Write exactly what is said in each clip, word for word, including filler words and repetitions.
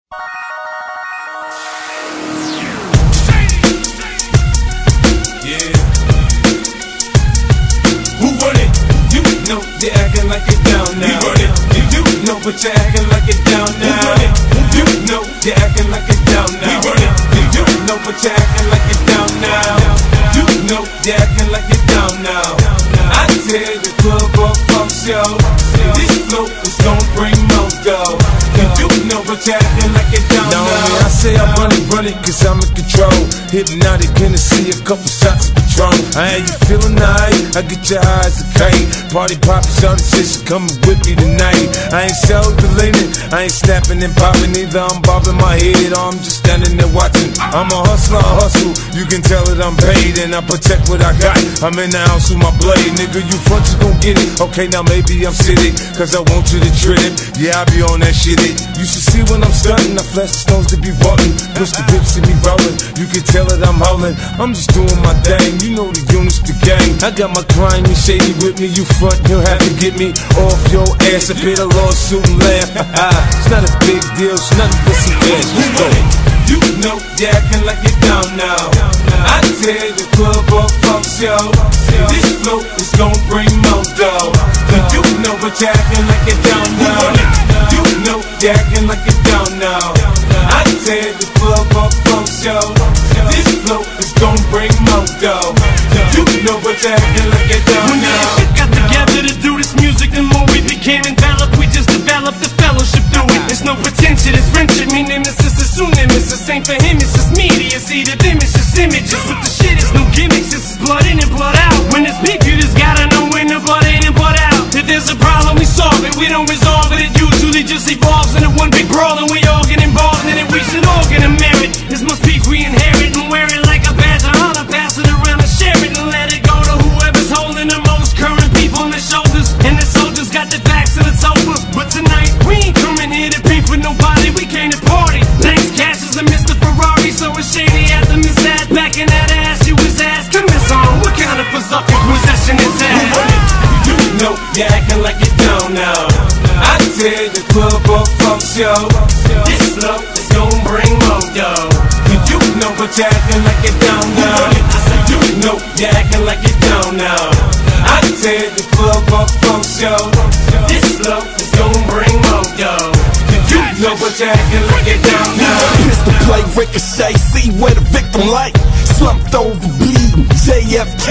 Who run it? You know they acting like it down now. We run it. You know but you're acting like it down now. Who run it? You know they acting like it down now. We run it. You know but you're acting like it down now. You know they acting like it down now. I tear the club up from show. This flow is gon' bring more dough. You know but you're acting like it down now. Now I say I run it, run it, cause I'm in control. Hypnotic, gonna see a couple shots of Patron. I ain't you feeling nice, I get your eyes a kite. Party poppin', shawty says she coming with me tonight. I ain't self-deleting, I ain't snapping and popping either. I'm bobbing my head or I'm just standing there watching. I'm a hustler, I hustle, you can tell that I'm paid. And I protect what I got, I'm in the house with my blade. Nigga, you front, you gon' get it. Okay, now maybe I'm sitting, cause I want you to trip it. Yeah, I be on that shit it. You should see when I'm stunting, I flash the stones to be walking. Push the whips, see me rolling, you can tell that I'm howling. I'm just doing my thing, you know the units, the gang. I got my crime and shady with me, you front, you'll have to get me off your ass. I bit a lawsuit and laugh. It's not a big deal, it's nothing but some cash. Let's go. You know you're acting like it down now. I tear the club up from show. This flow is gon' bring more dough. You know but you're acting like it down now. You know you're acting like it down now. I tear the club up from show. This flow is gon' bring more dough. You know but you're acting like it down now. We got together to do this music, the more we became enveloped, we just developed the fellowship through it. There's no pretension, it's friendship, me nemesis is soon nemesis. Ain't for him, it's just media, see the them, it's just images. With the shit, it's no gimmicks, this is blood in and blood out. When it's beef, you just gotta know when the blood in and blood out. If there's a problem, we solve it, we don't resolve it, it usually just evolves into one big brawl. And we all get involved in it, we should all get a merit. This must be we inherit and wear it like a badge of honor. Pass it around and share it and let it go to whoever's holding the most current beef on their shoulders. And the soldiers got their backs and it's over. But tonight, we ain't coming here to beef with nobody, we came to party. Thanks, Cassius and Mister Ferrari, so it's shady at the Miss Ad. Back in that ass, you was asking Miss on, what kind of berserker possession is that? You know you're acting like it down now. I tear the club up from show. This flow is gon' bring more dough. You know but you're acting like it down now. I said you know you're acting like it down now. I tear the club up from show. This flow is gon' bring more dough. You know but you're acting like it down now. Pistol play, ricochet, see where the victim like. Slumped over, bleeding, J F K.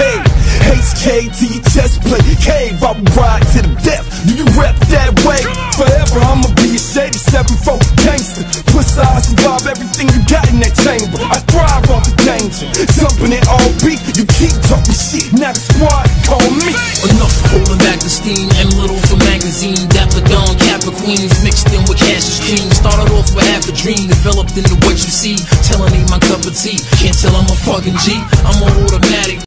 H K to your chest plate, cave, I will ride to the death. Do you rep that way? Forever I'ma be a shady seven four gangster. Plus I survive everything you got in that chamber. I thrive off the danger, jumping in all beef. You keep talking shit, now the squad call me. Enough holding back the steam, M Little for magazine. Dapper Dawn, Kappa Queens, mixed in with Cassius King. Started off with half a dream, developed into what you see. Telling ain't my cup of tea, can't tell I'm a fucking G. I'm an automatic.